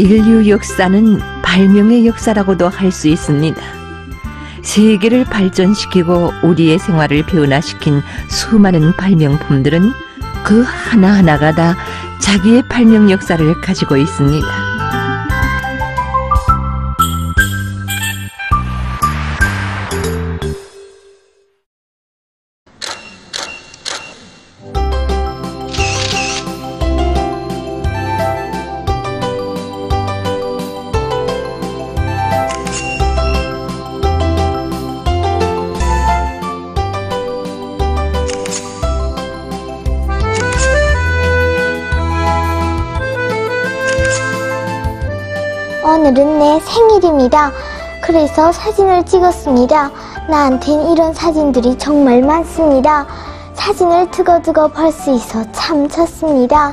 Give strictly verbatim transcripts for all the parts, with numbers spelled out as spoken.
인류 역사는 발명의 역사라고도 할 수 있습니다. 세계를 발전시키고 우리의 생활을 변화시킨 수많은 발명품들은 그 하나하나가 다 자기의 발명 역사를 가지고 있습니다. 오늘은 내 생일입니다. 그래서 사진을 찍었습니다. 나한텐 이런 사진들이 정말 많습니다. 사진을 두고두고 볼 수 있어 참 좋습니다.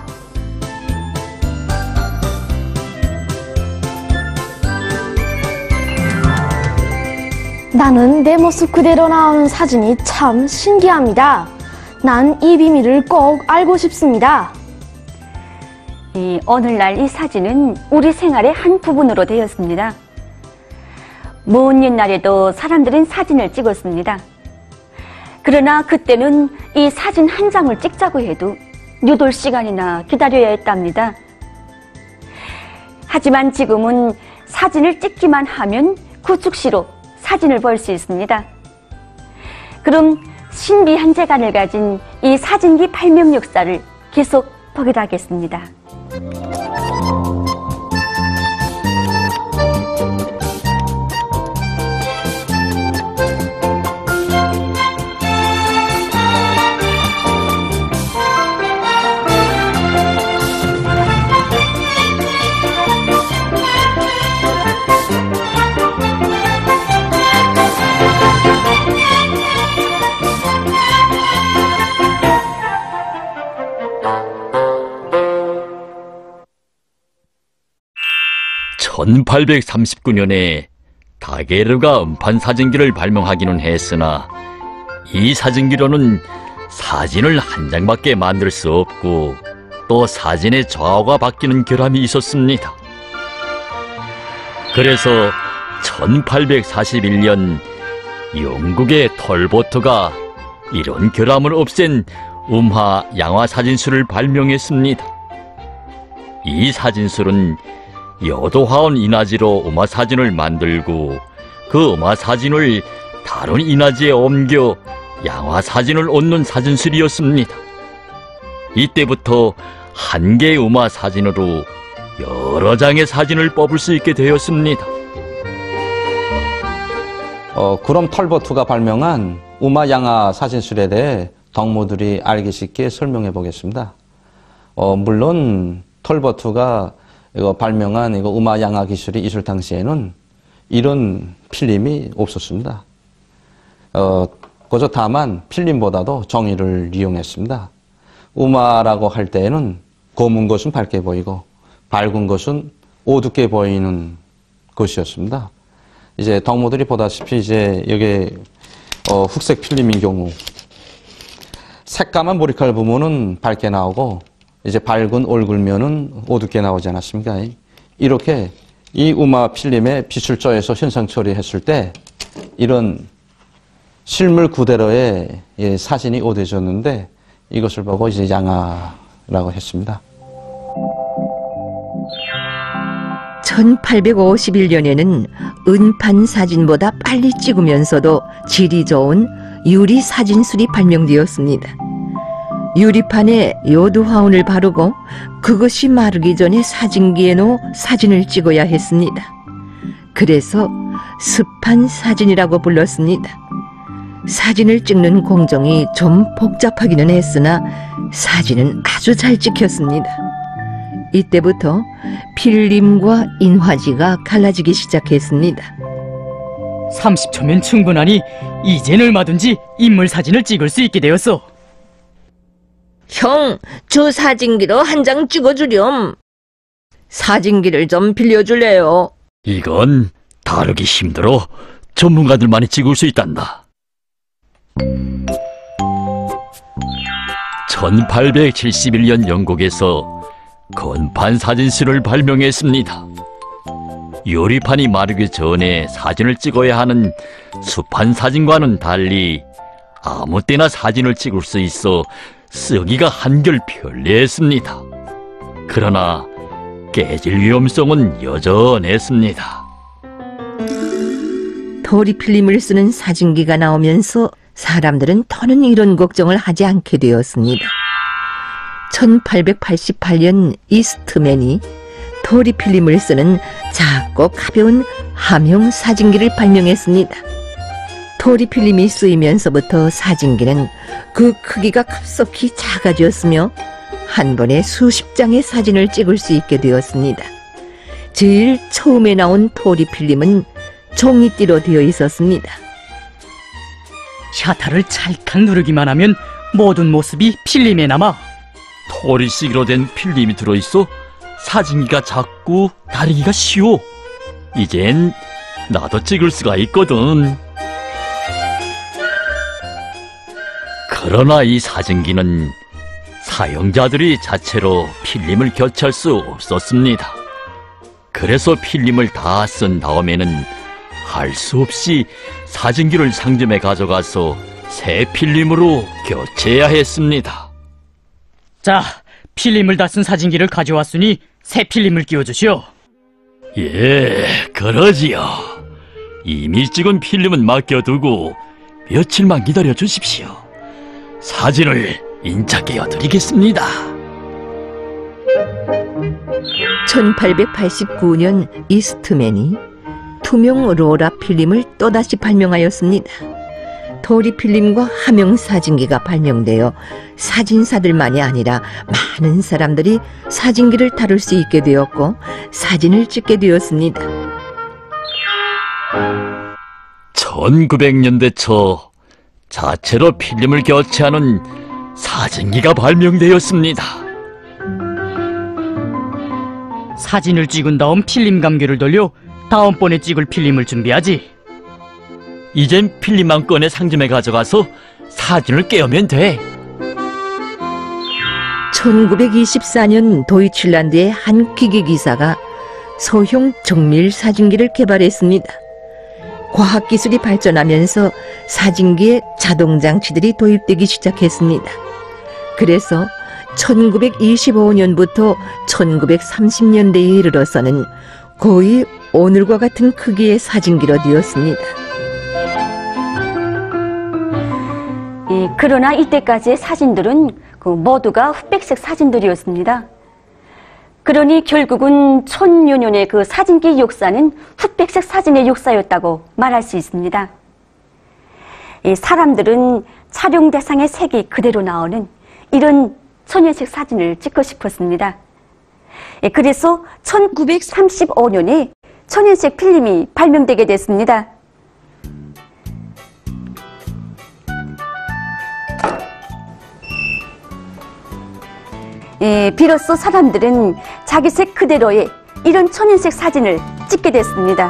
나는 내 모습 그대로 나오는 사진이 참 신기합니다. 난 이 비밀을 꼭 알고 싶습니다. 이, 오늘날 이 사진은 우리 생활의 한 부분으로 되었습니다. 먼 옛날에도 사람들은 사진을 찍었습니다. 그러나 그때는 이 사진 한 장을 찍자고 해도 여덟 시간이나 기다려야 했답니다. 하지만 지금은 사진을 찍기만 하면 그 즉시로 사진을 볼 수 있습니다. 그럼 신비한 재간을 가진 이 사진기 발명 역사를 계속 보기로 하겠습니다. 천팔백삼십구 년에 다게르가 음판 사진기를 발명하기는 했으나 이 사진기로는 사진을 한 장밖에 만들 수 없고 또 사진의 좌우가 바뀌는 결함이 있었습니다. 그래서 천팔백사십일 년 영국의 톨보트가 이런 결함을 없앤 음화 양화 사진술을 발명했습니다. 이 사진술은 여도화원 인화지로 음화 사진을 만들고 그 음화 사진을 다른 인화지에 옮겨 양화 사진을 얻는 사진술이었습니다. 이때부터 한 개의 음화 사진으로 여러 장의 사진을 뽑을 수 있게 되었습니다. 어, 그럼 톨보트가 발명한 음화 양화 사진술에 대해 덕모들이 알기 쉽게 설명해 보겠습니다. 어, 물론 톨보트가 이거 발명한 이거 음화 양화 기술이 있을 당시에는 이런 필름이 없었습니다. 어, 그저 다만 필름보다도 정의를 이용했습니다. 음화라고 할 때에는 검은 것은 밝게 보이고 밝은 것은 어둡게 보이는 것이었습니다. 이제 덕모들이 보다시피 이제 여기 어, 흑색 필름인 경우 새까만 머리칼 부분은 밝게 나오고 이제 밝은 얼굴면은 어둡게 나오지 않았습니까? 이렇게 이 음화 필름에 빛을 쪼여서 현상 처리했을 때 이런 실물 그대로의 사진이 어두워졌는데 이것을 보고 이제 양화라고 했습니다. 천팔백오십일 년에는 은판 사진보다 빨리 찍으면서도 질이 좋은 유리 사진술이 발명되었습니다. 유리판에 요도화원을 바르고 그것이 마르기 전에 사진기에 넣어 사진을 찍어야 했습니다. 그래서 습한 사진이라고 불렀습니다. 사진을 찍는 공정이 좀 복잡하기는 했으나 사진은 아주 잘 찍혔습니다. 이때부터 필름과 인화지가 갈라지기 시작했습니다. 삼십 초면 충분하니 이젠 얼마든지 인물 사진을 찍을 수 있게 되었어. 형, 저 사진기로 한 장 찍어주렴. 사진기를 좀 빌려줄래요? 이건 다루기 힘들어 전문가들만이 찍을 수 있단다. 천팔백칠십일 년 영국에서 건판 사진술을 발명했습니다. 요리판이 마르기 전에 사진을 찍어야 하는 수판 사진과는 달리 아무 때나 사진을 찍을 수 있어 쓰기가 한결 편리했습니다. 그러나 깨질 위험성은 여전했습니다. 도리필름을 쓰는 사진기가 나오면서 사람들은 더는 이런 걱정을 하지 않게 되었습니다. 천팔백팔십팔 년 이스트맨이 도리필름을 쓰는 작고 가벼운 함형 사진기를 발명했습니다. 도리필름이 쓰이면서부터 사진기는 그 크기가 급속히 작아졌으며 한 번에 수십 장의 사진을 찍을 수 있게 되었습니다. 제일 처음에 나온 도리필름은 종이띠로 되어 있었습니다. 샤터를 찰칵 누르기만 하면 모든 모습이 필름에 남아. 토리식으로 된 필름이 들어있어 사진기가 작고 다루기가 쉬워. 이젠 나도 찍을 수가 있거든. 그러나 이 사진기는 사용자들이 자체로 필름을 교체할 수 없었습니다. 그래서 필름을 다 쓴 다음에는 할 수 없이 사진기를 상점에 가져가서 새 필름으로 교체해야 했습니다. 자, 필름을 다 쓴 사진기를 가져왔으니 새 필름을 끼워주시오. 예, 그러지요. 이미 찍은 필름은 맡겨두고 며칠만 기다려 주십시오. 사진을 인착해 드리겠습니다. 천팔백팔십구 년 이스트맨이 투명 로라 필름을 또다시 발명하였습니다. 도리필름과 함형 사진기가 발명되어 사진사들만이 아니라 많은 사람들이 사진기를 다룰 수 있게 되었고 사진을 찍게 되었습니다. 천구백 년대 초 자체로 필름을 교체하는 사진기가 발명되었습니다. 사진을 찍은 다음 필름 감개를 돌려 다음번에 찍을 필름을 준비하지. 이젠 필름만 꺼내 상점에 가져가서 사진을 꿰우면 돼. 천구백이십사 년 도이칠란드의 한 기계기사가 소형 정밀 사진기를 개발했습니다. 과학기술이 발전하면서 사진기에 자동장치들이 도입되기 시작했습니다. 그래서 천구백이십오 년부터 천구백삼십 년대에 이르러서는 거의 오늘과 같은 크기의 사진기로 되었습니다. 예, 그러나 이때까지의 사진들은 그 모두가 흑백색 사진들이었습니다. 그러니 결국은 천여 년의 그 사진기 역사는 흑백색 사진의 역사였다고 말할 수 있습니다. 이 사람들은 촬영 대상의 색이 그대로 나오는 이런 천연색 사진을 찍고 싶었습니다. 예, 그래서 천구백삼십오 년에 천연색 필름이 발명되게 됐습니다. 예, 비로소 사람들은 자기 색 그대로의 이런 천연색 사진을 찍게 됐습니다.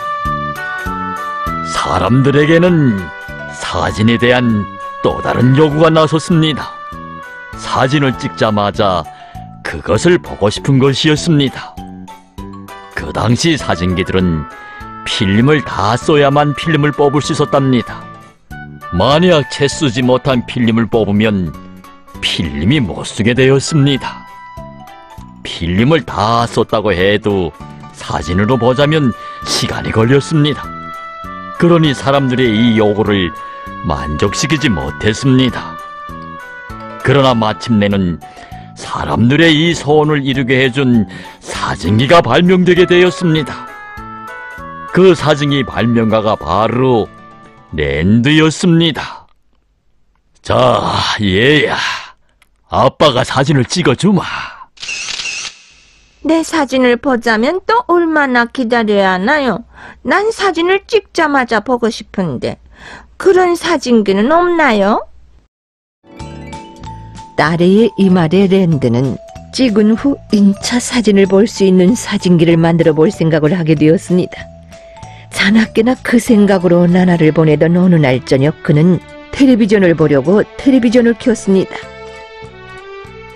사람들에게는 사진에 대한 또 다른 요구가 나섰습니다. 사진을 찍자마자 그것을 보고 싶은 것이었습니다. 그 당시 사진기들은 필름을 다 써야만 필름을 뽑을 수 있었답니다. 만약 채 쓰지 못한 필름을 뽑으면 필름이 못 쓰게 되었습니다. 필름을 다 썼다고 해도 사진으로 보자면 시간이 걸렸습니다. 그러니 사람들의 이 요구를 만족시키지 못했습니다. 그러나 마침내는 사람들의 이 소원을 이루게 해준 사진기가 발명되게 되었습니다. 그 사진기 발명가가 바로 랜드였습니다. 자, 얘야, 아빠가 사진을 찍어주마. 내 사진을 보자면 또 얼마나 기다려야 하나요? 난 사진을 찍자마자 보고 싶은데 그런 사진기는 없나요? 딸의 이 말에 랜드는 찍은 후 인차 사진을 볼 수 있는 사진기를 만들어 볼 생각을 하게 되었습니다. 자나깨나 그 생각으로 나날을 보내던 어느 날 저녁 그는 텔레비전을 보려고 텔레비전을 켰습니다.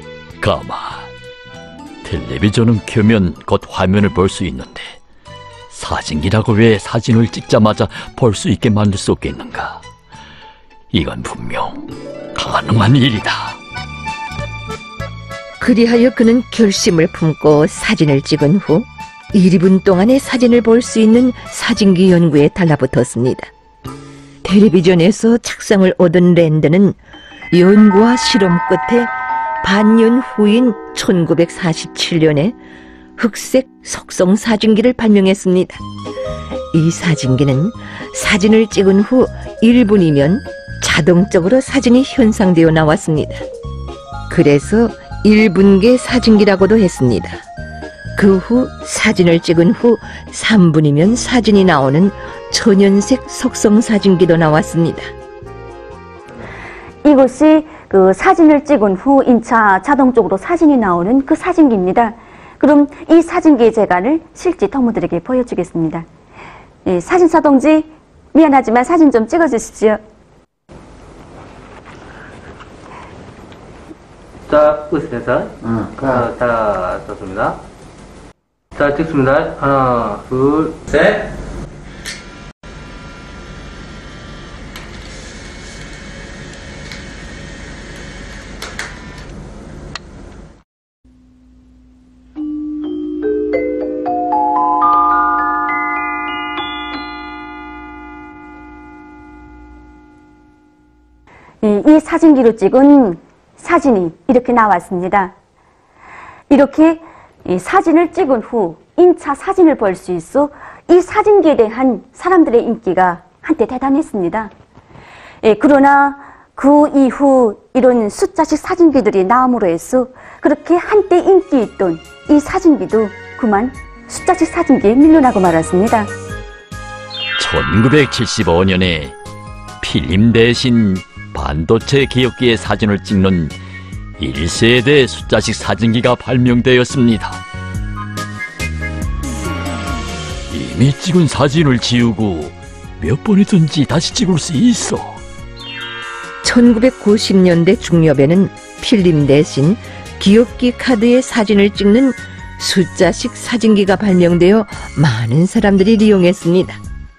가만, 텔레비전은 켜면 곧 화면을 볼 수 있는데 사진기라고 왜 사진을 찍자마자 볼 수 있게 만들 수 없겠는가? 이건 분명 가능한 일이다. 그리하여 그는 결심을 품고 사진을 찍은 후 일, 이 분 동안의 사진을 볼 수 있는 사진기 연구에 달라붙었습니다. 텔레비전에서 착상을 얻은 랜드는 연구와 실험 끝에 반년 후인 천구백사십칠 년에 흑색 속성 사진기를 발명했습니다. 이 사진기는 사진을 찍은 후 일 분이면 자동적으로 사진이 현상되어 나왔습니다. 그래서 일 분계 사진기라고도 했습니다. 그 후 사진을 찍은 후 삼 분이면 사진이 나오는 천연색 속성 사진기도 나왔습니다. 이것이 그 사진을 찍은 후 인차 자동적으로 사진이 나오는 그 사진기입니다. 그럼 이 사진기의 재간을 실제 터무들에게 보여주겠습니다. 예, 사진사 동지, 미안하지만 사진 좀 찍어주십시오. 자, 으스에서 응, 자, 자, 좋습니다. 자, 찍습니다. 하나, 둘, 셋. 이 사진기로 찍은 사진이 이렇게 나왔습니다. 이렇게 사진을 찍은 후 인차 사진을 볼 수 있어 이 사진기에 대한 사람들의 인기가 한때 대단했습니다. 예, 그러나 그 이후 이런 숫자식 사진기들이 나옴으로 해서 그렇게 한때 인기 있던 이 사진기도 그만 숫자식 사진기에 밀려나고 말았습니다. 천구백칠십오 년에 필름 대신 반도체 기억기의 사진을 찍는 일 세대 숫자식 사진기가 발명되었습니다. 이미 찍은 사진을 지우고 몇 번이든지 다시 찍을 수 있어. 천구백구십 년대 중엽에는 필름 대신 기억기 카드에 사진을 찍는 숫자식 사진기가 발명되어 많은 사람들이 이용했습니다.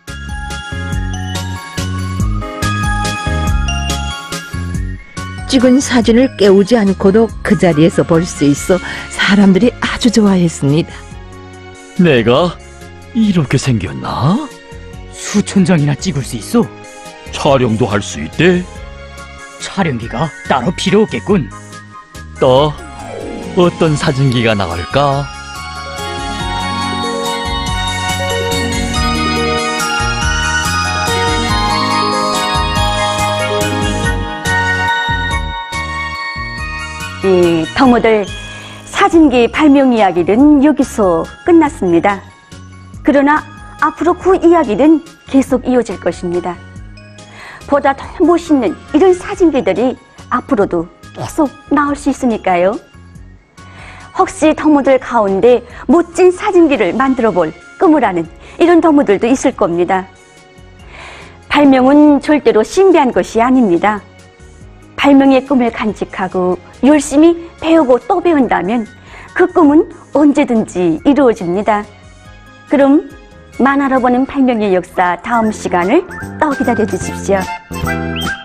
찍은 사진을 깨우지 않고도 그 자리에서 볼 수 있어 사람들이 아주 좋아했습니다. 내가 이렇게 생겼나? 수천 장이나 찍을 수 있어. 촬영도 할 수 있대? 촬영기가 따로 필요 없겠군. 또 어떤 사진기가 나올까? 이 터무들 사진기 발명 이야기는 여기서 끝났습니다. 그러나 앞으로 그 이야기는 계속 이어질 것입니다. 보다 더 멋있는 이런 사진기들이 앞으로도 계속 나올 수 있으니까요. 혹시 터무들 가운데 멋진 사진기를 만들어 볼 꿈을 하는 이런 터무들도 있을 겁니다. 발명은 절대로 신비한 것이 아닙니다. 발명의 꿈을 간직하고 열심히 배우고 또 배운다면 그 꿈은 언제든지 이루어집니다. 그럼 만화로 보는 발명의 역사 다음 시간을 또 기다려 주십시오.